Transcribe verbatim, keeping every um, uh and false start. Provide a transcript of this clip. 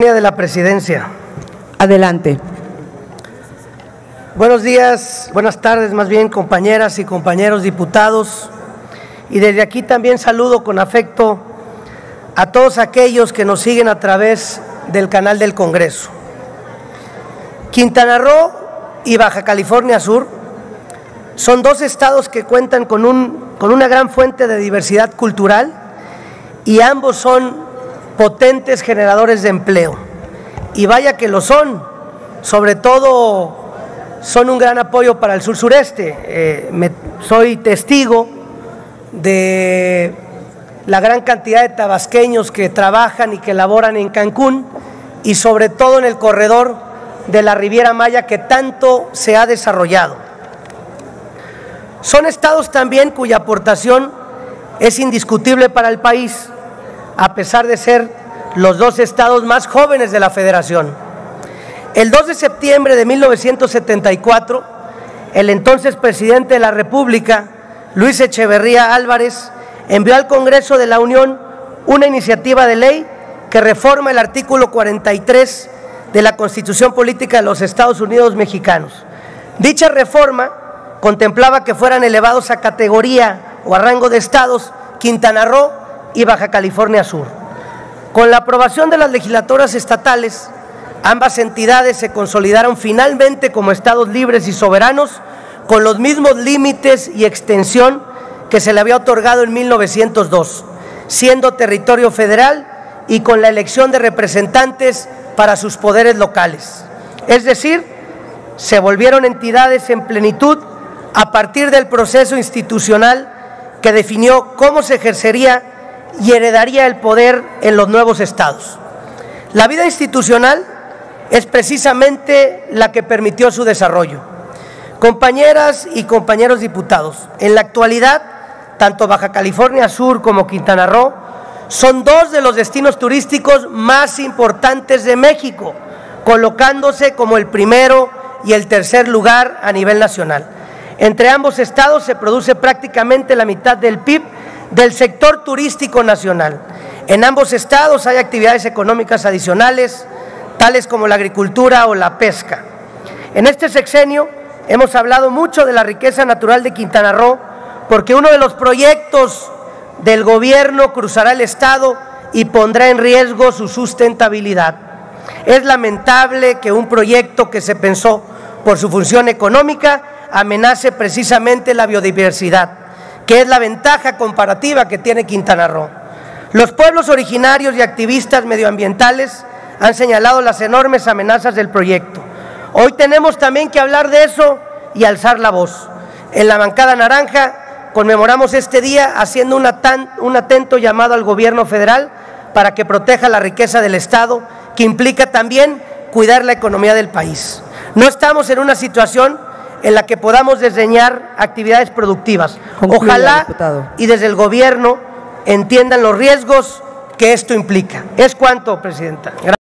De la presidencia. Adelante. Buenos días, buenas tardes más bien, compañeras y compañeros diputados. Y desde aquí también saludo con afecto a todos aquellos que nos siguen a través del canal del Congreso. Quintana Roo y Baja California Sur son dos estados que cuentan con, un, con una gran fuente de diversidad cultural y ambos son potentes generadores de empleo, y vaya que lo son, sobre todo son un gran apoyo para el sur sureste. Eh, me, soy testigo de la gran cantidad de tabasqueños que trabajan y que laboran en Cancún y sobre todo en el corredor de la Riviera Maya que tanto se ha desarrollado. Son estados también cuya aportación es indiscutible para el país, a pesar de ser los dos estados más jóvenes de la Federación. El dos de septiembre de mil novecientos setenta y cuatro, el entonces presidente de la República, Luis Echeverría Álvarez, envió al Congreso de la Unión una iniciativa de ley que reforma el artículo cuarenta y tres de la Constitución Política de los Estados Unidos Mexicanos. Dicha reforma contemplaba que fueran elevados a categoría o a rango de estados Quintana Roo y Baja California Sur. Con la aprobación de las legislaturas estatales, ambas entidades se consolidaron finalmente como estados libres y soberanos, con los mismos límites y extensión que se le había otorgado en mil novecientos dos, siendo territorio federal y con la elección de representantes para sus poderes locales. Es decir, se volvieron entidades en plenitud a partir del proceso institucional que definió cómo se ejercería y heredaría el poder en los nuevos estados. La vida institucional es precisamente la que permitió su desarrollo. Compañeras y compañeros diputados, en la actualidad, tanto Baja California Sur como Quintana Roo son dos de los destinos turísticos más importantes de México, colocándose como el primero y el tercer lugar a nivel nacional. Entre ambos estados se produce prácticamente la mitad del P I B del sector turístico nacional. En ambos estados hay actividades económicas adicionales, tales como la agricultura o la pesca. En este sexenio hemos hablado mucho de la riqueza natural de Quintana Roo, porque uno de los proyectos del gobierno cruzará el estado y pondrá en riesgo su sustentabilidad. Es lamentable que un proyecto que se pensó por su función económica amenace precisamente la biodiversidad, que es la ventaja comparativa que tiene Quintana Roo. Los pueblos originarios y activistas medioambientales han señalado las enormes amenazas del proyecto. Hoy tenemos también que hablar de eso y alzar la voz. En la bancada naranja conmemoramos este día haciendo una tan, un atento llamado al gobierno federal para que proteja la riqueza del estado, que implica también cuidar la economía del país. No estamos en una situación en la que podamos desdeñar actividades productivas. Concluya, Ojalá diputado. Y desde el gobierno entiendan los riesgos que esto implica. Es cuanto, presidenta. Gracias.